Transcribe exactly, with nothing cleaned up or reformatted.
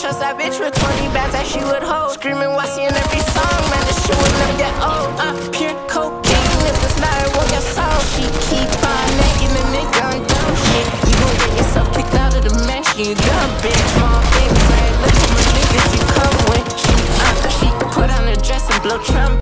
trust that bitch with twenty bags that she would hold. Screaming Wassy in every song, man, this shit will never get old. Uh, pure cocaine, if it's not, it won't get sold. She keep on making a nigga on dumb shit. You gon' get yourself kicked out of the mansion. You dumb bitch, mom, baby, say, look at my niggas you come with. She, uh, she put on a dress and blow Trump.